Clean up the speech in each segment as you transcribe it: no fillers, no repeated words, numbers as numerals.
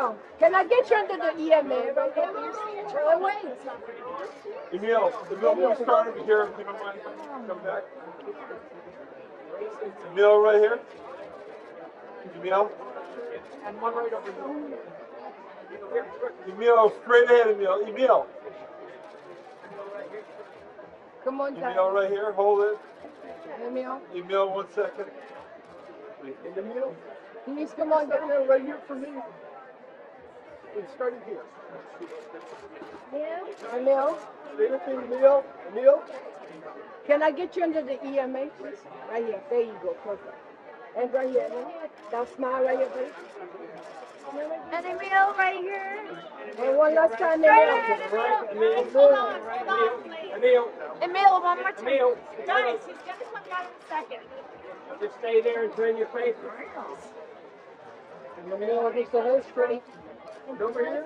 Emile, can I get you under the EMA right there? Oh, wait. Emile, we'll start over here. If you don't mind, come back. Emile, right here. Emile. And one right over here. Emile, straight ahead, Emile. Emile. Come on, Emile, right here. Hold it. Emile. Emile, 1 second. Emile. Please come on down there right here for me. We started here. Emile. Say the thing, Emile. Emile. Can I get you under the EMA, please? Right here. There you go. Perfect. And right here. Now smile right here, please. And Emile right here. And one last time, Emile. Emile, one more time. Emile. Guys, he's gonna come down in a second. Just stay there and turn your face. And Emile, against the whole straight. Over here.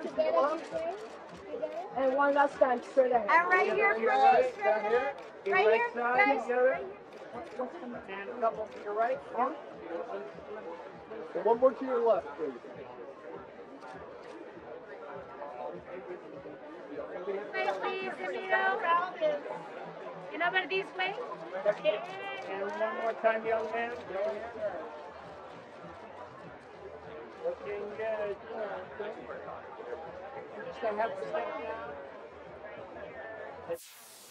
And one last time, straight ahead. And right here, for me, straight ahead. Right here, guys. Together. And a couple to your right. And one more to your left, please. Wait, please, Emile. You know about these way? And one more time, young man. Looking good. I'm just going to have to stand down.